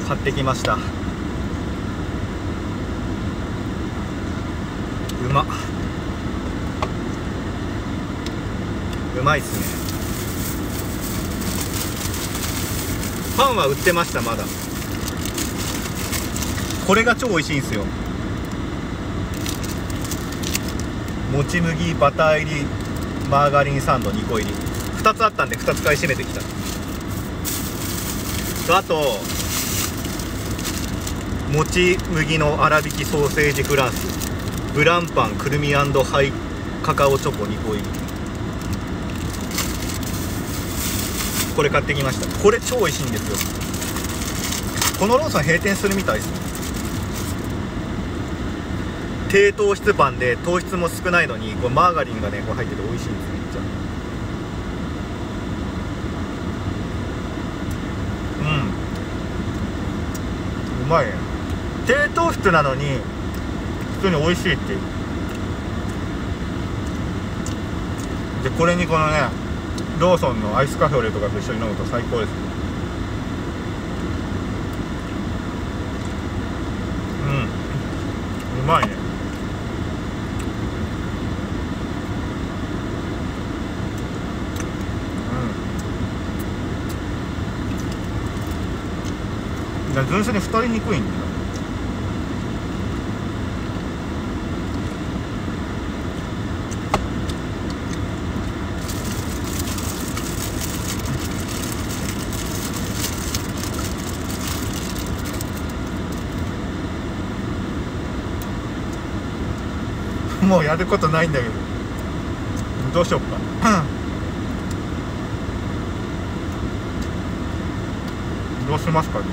買ってきました。うまっ、うまいっすね。パンは売ってました。まだこれが超美味しいんですよ。もち麦バター入りマーガリンサンド2個入り、2つあったんで2つ買い占めてきた。あともち麦の粗挽きソーセージフランス、ブランパンくるみ&ハイカカオチョコ2個入り、これ買ってきました。これ超美味しいんですよ。このローソン閉店するみたいです。低糖質パンで糖質も少ないのにこうマーガリンがねこう入ってて美味しいんです。めっちゃうまいね。低糖質なのに普通に美味しいっていう。でこれにこのねローソンのアイスカフェオレとかと一緒に飲むと最高です。うまいね。純粋に太りにくいんだよ。もうやることないんだけどどうしよっかどうしますかね。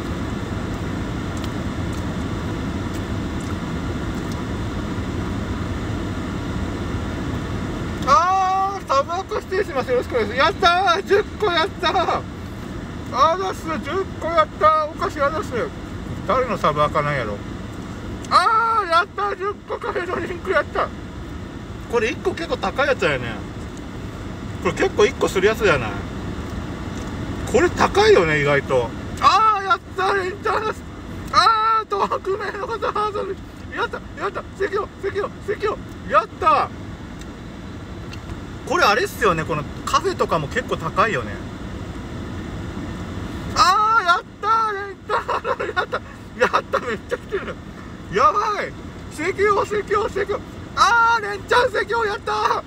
サブアカ失礼します。よろしくお願いします。やったー、10個やったー。10個やったー。お菓子誰のサブアカなんやろ。やったー、10個カフェドリンクやった。これ1個結構高いやつだよね。これ結構1個するやつじゃない。これ高いよね意外と。やったー、レンチャンです。匿名の方ハードルやった関をやった。これあれっすよね、このカフェとかも結構高いよね。やったー、レンターやっためっちゃ来てる。やばい、関をレンチャン関をやった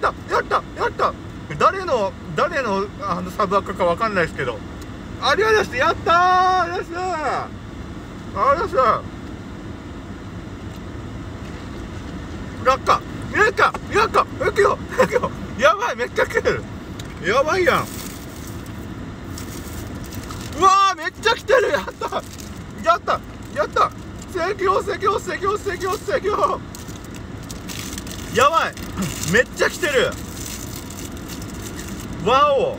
誰のサブアカかわかんないですけど、ありがとうございます。やったー、落下やばい、めっちゃ来てる。やばいやん。うわー、めっちゃ来てる。やった関やばいめっちゃ来てる。わお、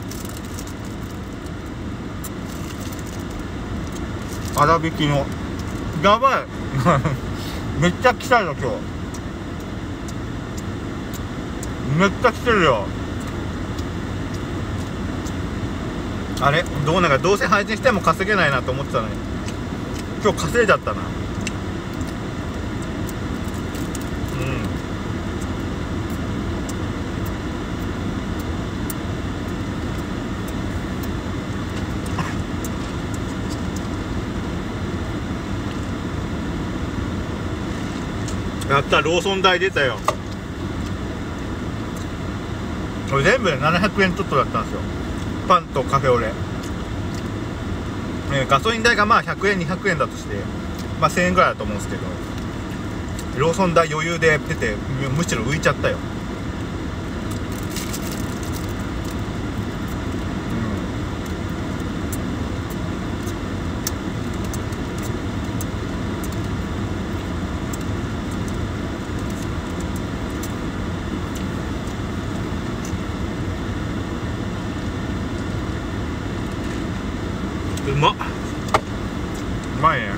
粗挽きのやばいめっちゃ来たよ今日。めっちゃ来てるよ。あれどうせ配信しても稼げないなと思ってたのに今日稼いじゃったな。やった、ローソン代出たよ。これ全部で700円ちょっとだったんですよ、パンとカフェオレ。ガソリン代がまあ100円200円だとして、まあ1000円ぐらいだと思うんですけど、ローソン代余裕で出て、むしろ浮いちゃったよ。うまいね。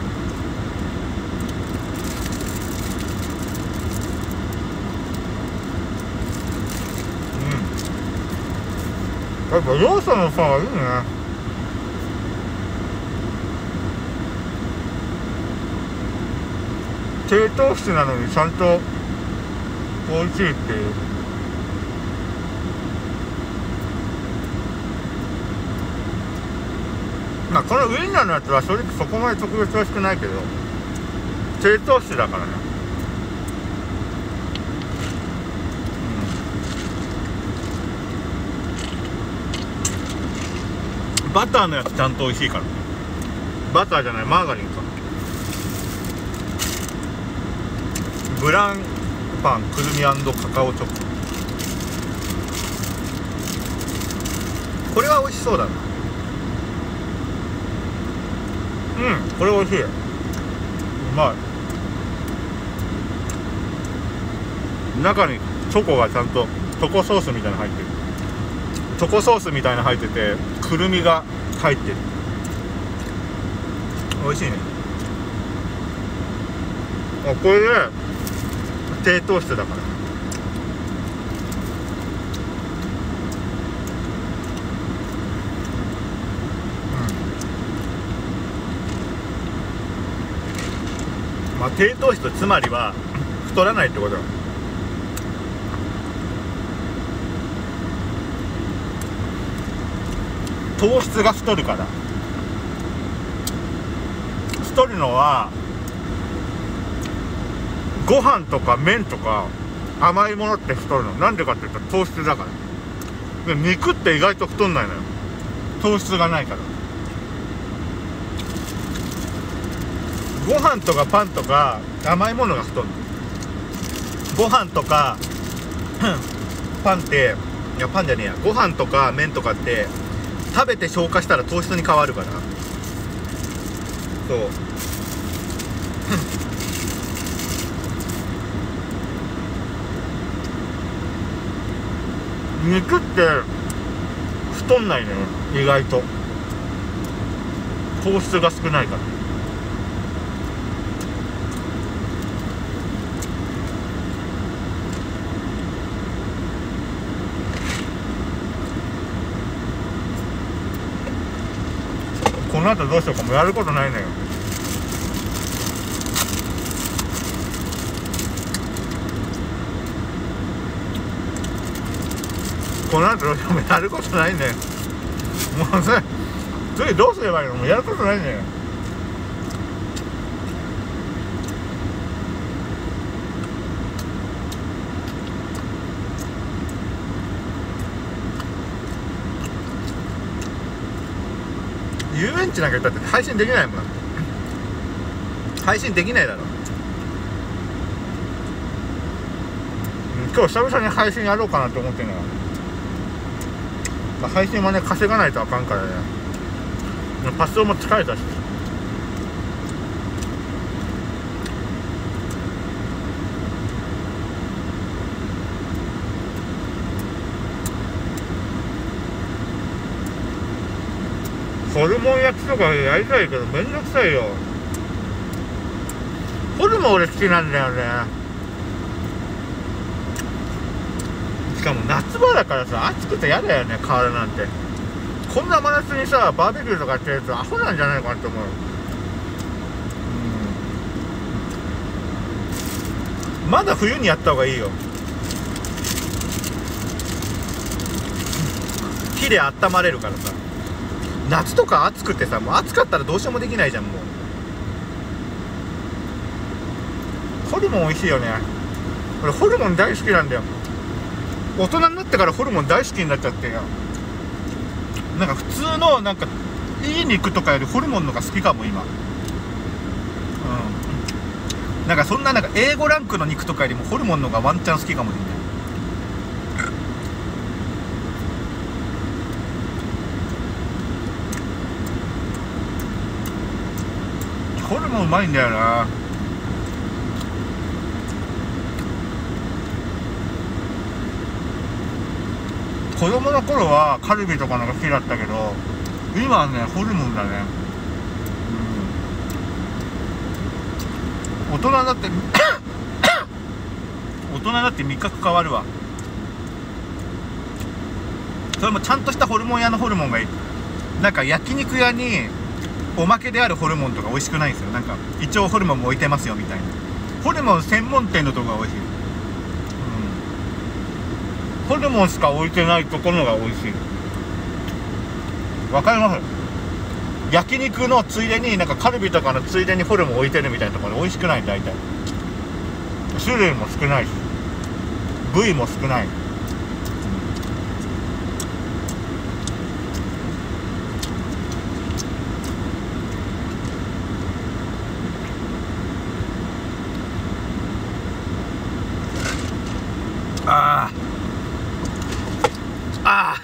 やっぱローソンのパンはいいね。 低糖質なのにちゃんと美味しいっていう。まあこのウインナーのやつは正直そこまで特別美味しくないけど、低糖質だからね。バターのやつちゃんと美味しいから。バターじゃない、マーガリンか。ブランパンくるみ&カカオチョコ、これは美味しそうだな。これ美味しい。うまい。中にチョコがちゃんとチョコソースみたいなの入ってる。チョコソースみたいなの入ってて、くるみが入ってる。美味しいね。これで低糖質だから。まあ低糖質、つまりは太らないってことだ。糖質が太るから。太るのはご飯とか麺とか甘いものって太るの。なんでかって言ったら糖質だから。で肉って意外と太んないのよ、糖質がないから。ご飯とかパンとか甘いものが太るの。ご飯とかパンって、いやパンじゃねえや、ご飯とか麺とかって食べて消化したら糖質に変わるから。そう肉って太んないのよ、意外と。糖質が少ないから。この後どうしようか、もうやることないのよ。この後どうしよう、もうやることないね。もうそれ次どうすればいいの、もうやることないね。遊園地なんか行ったって配信できないもん。配信できないだろ。今日久々に配信やろうかなと思ってんのよ。配信はね、稼がないとあかんからね。パスオも疲れたし。ホルモン焼きとかやりたいけどめんどくさいよ。ホルモン俺好きなんだよね。しかも夏場だからさ、暑くて嫌だよね、河原なんて。こんな真夏にさ、バーベキューとかやってるやつアホなんじゃないかなって思う。まだ冬にやった方がいいよ。火で温まれるからさ。夏とか暑くてさ、もう暑かったらどうしようもできないじゃん。もうホルモン美味しいよね。俺ホルモン大好きなんだよ。大人になってからホルモン大好きになっちゃってよ。なんか普通のなんかいい肉とかよりホルモンのが好きかも今。なんかそんななんか A5 ランクの肉とかよりもホルモンのがワンチャン好きかもしれない。ホルモンうまいんだよな。子供の頃はカルビとかのが好きだったけど、今はねホルモンだね。大人だって大人だって味覚変わるわ。それもちゃんとしたホルモン屋のホルモンがいい。なんか焼肉屋におまけであるホルモンとか美味しくないんですよ。なんか一応ホルモンも置いてますよみたいな。 ホルモン専門店のとこが美味しい、ホルモンしか置いてないところが美味しい。わかります？焼肉のついでになんかカルビとかのついでにホルモン置いてるみたいなところで美味しくない。大体種類も少ないし部位も少ない。ああ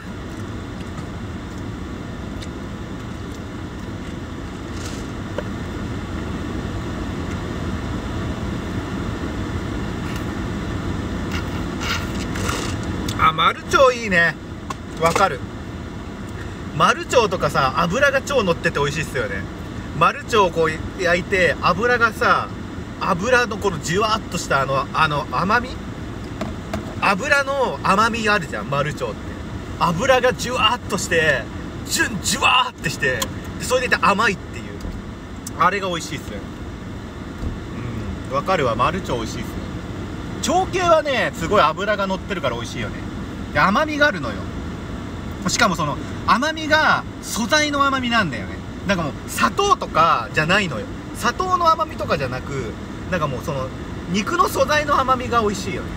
マルチョウいいね。わかる。マルチョウとかさ、油が超乗ってて美味しいっすよね。マルチョウをこう焼いて、油がさ、油のこのじゅわっとした甘み、油の甘みがあるじゃん、マルチョウって。油がじゅわっとしてじゅわーってして、それでいて甘いっていう、あれが美味しいっすね。わかるわ。マルチョウ美味しいっすね。腸系はね、すごい油が乗ってるから美味しいよね。で、甘みがあるのよ。しかもその甘みが素材の甘みなんだよね。なんかもう砂糖とかじゃないのよ。砂糖の甘みとかじゃなく、なんかもうその肉の素材の甘みが美味しいよね。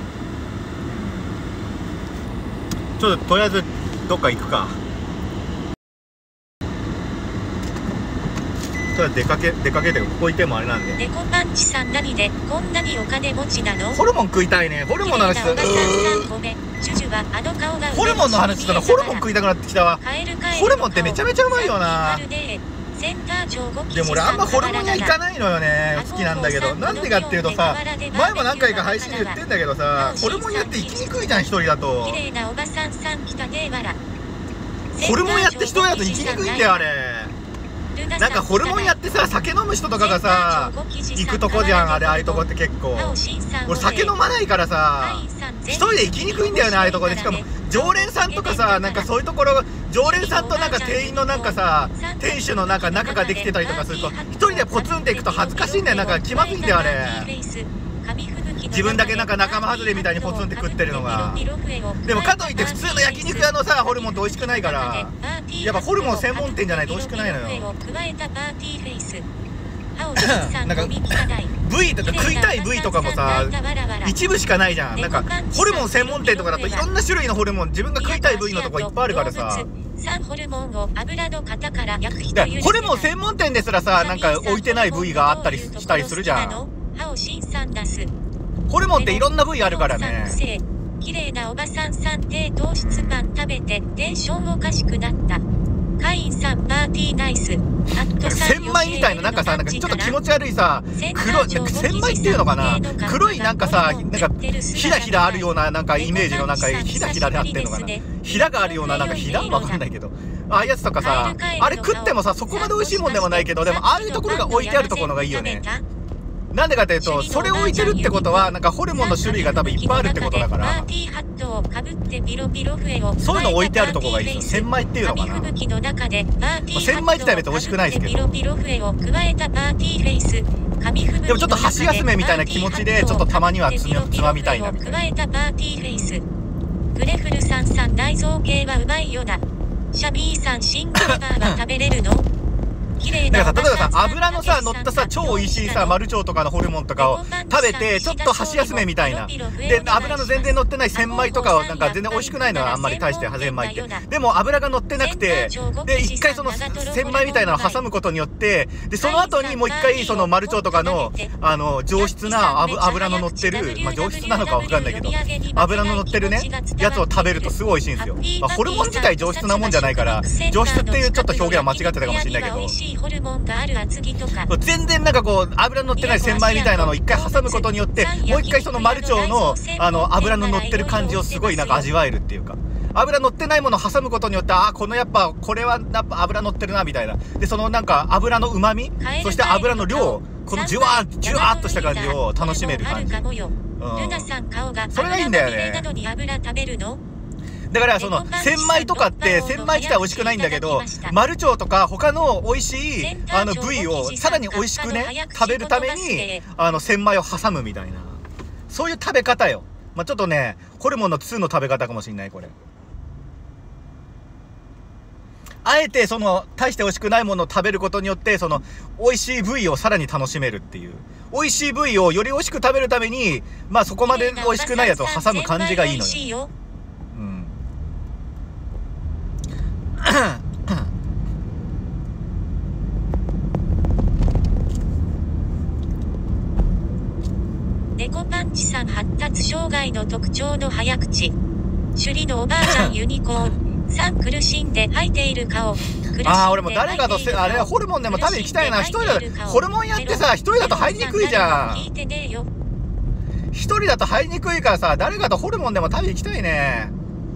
ちょっととりあえずどっか行くか。とりあえず出かけて、ここいてもあれなんで。 猫パンチさん、何でこんなにお金持ちなの？ ホルモン食いたいね。ホルモンの話したら、ホルモンの話したらホルモン食いたくなってきたわ。ホルモンってめちゃめちゃうまいよな。でも俺あんまホルモン屋行かないのよね。好きなんだけど、なんでかっていうとさ、前も何回か配信で言ってんだけどさ、ホルモン屋って行きにくいじゃん、一人だと。ホルモン屋って一人だと行きにくいんだよ、あれ。なんかホルモン屋ってさ、酒飲む人とかがさ行くとこじゃん、あれ。ああいうとこって結構俺酒飲まないからさ、一人で行きにくいんだよね、ああいうとこで。しかも常連さんとかさ、なんかそういうところ、常連さんとなんか店員のなんかさ、店主のなんか仲ができてたりとかすると、一人でポツンって行くと恥ずかしいんだよ。なんか気まずいんだよ、あれ。自分だけなんか仲間外れみたいにポツンって食ってるのが。でもかといって普通の焼肉屋のさホルモンって美味しくないから、やっぱホルモン専門店じゃないと美味しくないのよ。なんか部位とか食いたい部位とかもさ一部しかないじゃん。なんかホルモン専門店とかだといろんな種類のホルモン、自分が食いたい部位のとこいっぱいあるからさ。ホルモン専門店ですらさ、なんか置いてない部位があったりしたりするじゃん。ホルモンっていろんな部位あるからね。 綺麗なおばさんさん、低糖質パン食べてテンションおかしくなった。会員さん、パーティーナイス。 千枚みたいな、なんかさ、なんかちょっと気持ち悪いさ、黒い、千枚っていうのかな、黒いなんかさ、なんかひらひらあるようななんかイメージの、なんかひらひらであってんのかな、ひらがあるような、なんかひらわかんないけど、ああいうやつとかさ、あれ食ってもさ、そこまで美味しいもんでもないけど、でもああいうところが置いてあるところがいいよね。なんでかというと、それを置いてるってことは、なんかホルモンの種類が多分いっぱいあるってことだから、そういうの置いてあるとこがいいですよ。千枚っていうのかな。千枚自体別に美味しくないですけど、でもちょっと箸休めみたいな気持ちで、ちょっとたまにはつまみたいなみたいな。 グレフルさんさん、内臓系はうまいよな。シャビーさん、シングルバーは食べれるの？ だからさ、例えばさ、油のさ乗ったさ超美味しいさマルチョウとかのホルモンとかを食べて、ちょっと箸休めみたいなで、油の全然乗ってない千枚とかをなんか全然美味しくないのはあんまり大して千枚って、でも油が乗ってなくて、で一回その千枚みたいなのを挟むことによって、でその後にもう一回そのマルチョウとかの上質な油の乗ってる、まあ上質なのかわかんないけど、油の乗ってるねやつを食べるとすごい美味しいんですよ。まあホルモン自体上質なもんじゃないから、上質っていうちょっと表現は間違ってたかもしれないけど、全然なんかこう油の乗ってない千枚みたいなのを一回挟むことによって、もう一回そのマルチョウの油の乗ってる感じをすごいなんか味わえるっていうか、油乗ってないものを挟むことによって、あ、このやっぱこれはやっぱ油乗ってるなみたいな、でそのなんか油の旨味、そして油の量、このジュワーっとした感じを楽しめる感じ、それがいいんだよね。 だからその千枚とかって千枚自体美味しくないんだけど、丸腸とか他の美味しい部位をさらに美味しくね食べるために千枚を挟むみたいな、そういう食べ方よ。まあちょっとねホルモンの2の食べ方かもしんないこれ。あえてその大して美味しくないものを食べることによってその美味しい部位をさらに楽しめるっていう、美味しい部位をより美味しく食べるためにまあそこまで美味しくないやつを挟む感じがいいのよ。 猫パンチさん発達障害の特徴の早口。首里のおばあちゃんユニコーン。さん苦しんで吐いている顔。 ああ俺も誰かとあれホルモンでも食べに行きたいな。一人だホルモンやってさ一人だと入りにくいじゃん。一人だと入りにくいからさ誰かとホルモンでも食べに行きたいね。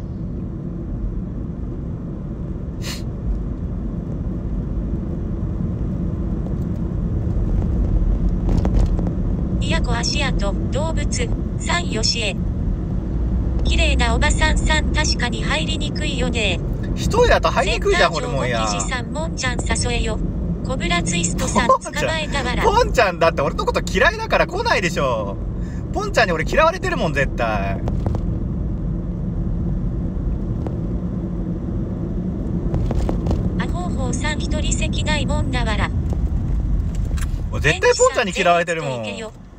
宮古足跡動物さんよしえ。綺麗なおばさんさん確かに入りにくいよね。 一人だと入りにくいじゃんホルモンや。 センター長も記事さんもんちゃん誘えよ。コブラツイストさん捕まえたわら。 ポンちゃんだって俺のこと嫌いだから来ないでしょ。ポンちゃんに俺嫌われてるもん絶対。 アホーホーさん一人席ないもんだわら。 絶対ポンちゃんに嫌われてるもん。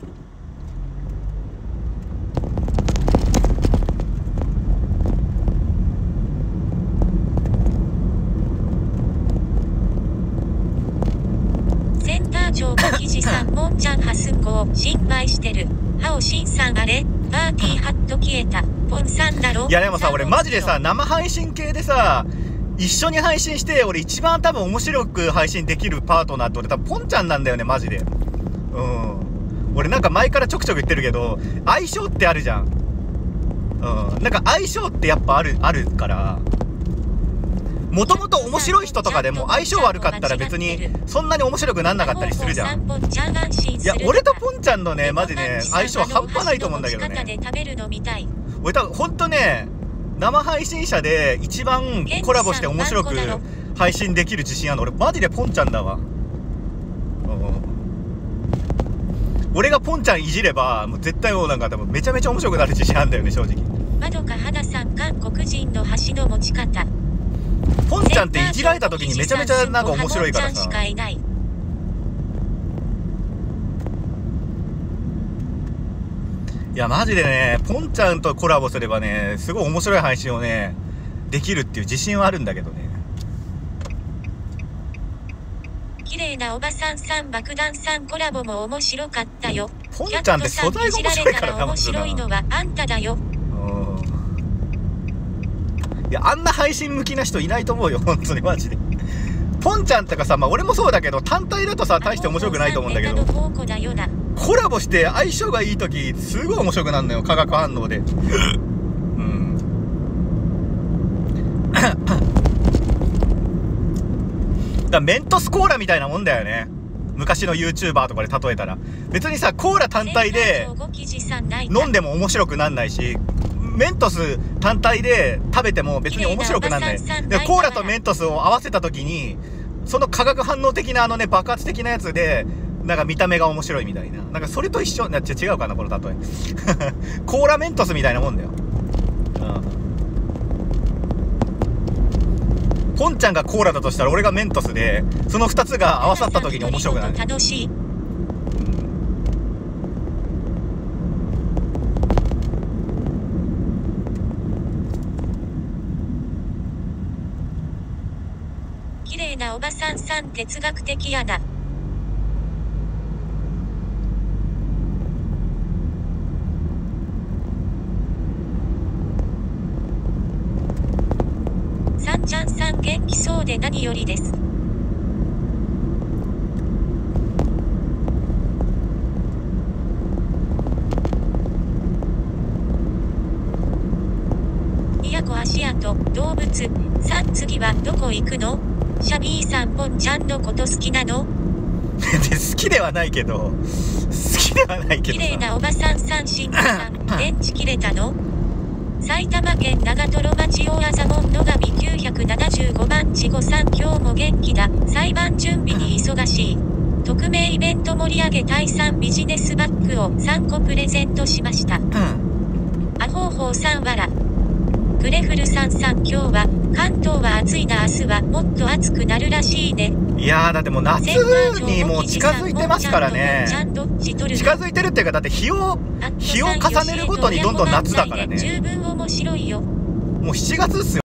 センター長が記事さんもんちゃんはすんこを心配してる。ハオシンさんあれパーティーハット消えた。ポンさんだろ。 いやでもさ俺マジでさ生配信系でさ一緒に配信して俺一番多分面白く配信できるパートナーって俺多分ポンちゃんなんだよねマジで。俺なんか前からちょくちょく言ってるけど相性ってあるじゃん。なんか相性ってやっぱあるからもともと面白い人とかでも相性悪かったら別にそんなに面白くなんなかったりするじゃん。いや俺とポンちゃんのねマジね相性半端ないと思うんだけどね。俺多分ほんとね生配信者で一番コラボして面白く配信できる自信あるの俺マジでポンちゃんだわ。俺がポンちゃんいじればもう絶対もうなんか多分めちゃめちゃ面白くなる自信あるんだよね正直。 まどかはださん韓国人の箸の持ち方。 ポンちゃんっていじられた時にめちゃめちゃなんか面白いからさ。いやマジでねポンちゃんとコラボすればねすごい面白い配信をねできるっていう自信はあるんだけどね。 綺麗なおばさんさん爆弾さんコラボも面白かったよ。 ポンちゃんって素材が面白いからな。 面白いのはあんただよ。 いやあんな配信向きな人いないと思うよ本当にマジで。ポンちゃんとかさまあ俺もそうだけど単体だとさ大して面白くないと思うんだけどコラボして相性がいい時すごい面白くなるのよ化学反応で。だメントスコーラみたいなもんだよね昔の YouTuber とかで例えたら。別にさコーラ単体で飲んでも面白くなんないしメントス単体で食べても別に面白くなんない。でコーラとメントスを合わせた時にその化学反応的な爆発的なやつでなんか見た目が面白いみたいな、なんかそれと一緒違うかなこの例えコーラメントスみたいなもんだよ。ポンちゃんがコーラだとしたら俺がメントスでその2つが合わさった時に面白くなる。 綺麗なおばさんさん哲学的やな。さんちゃんさん元気そうで何よりです。宮古足跡動物さん次はどこ行くの？シャビーさんポンちゃんのこと好きなの？ 好きではないけど綺麗なおばさんさんしんごさん電池切れたの？ 埼玉県長瀞町大朝門野上975番地5さん今日も元気だ。裁判準備に忙しい。匿名イベント盛り上げタイ産ビジネスバッグを3個プレゼントしました。アホーホーさんわら。プレフルさん今日は関東は暑いな。明日はもっと暑くなるらしいね。 いやーだってもう夏にもう近づいてますからね。近づいてるっていうかだって日を重ねるごとにどんどん夏だからね。 十分面白いよ。 もう7月っすよ。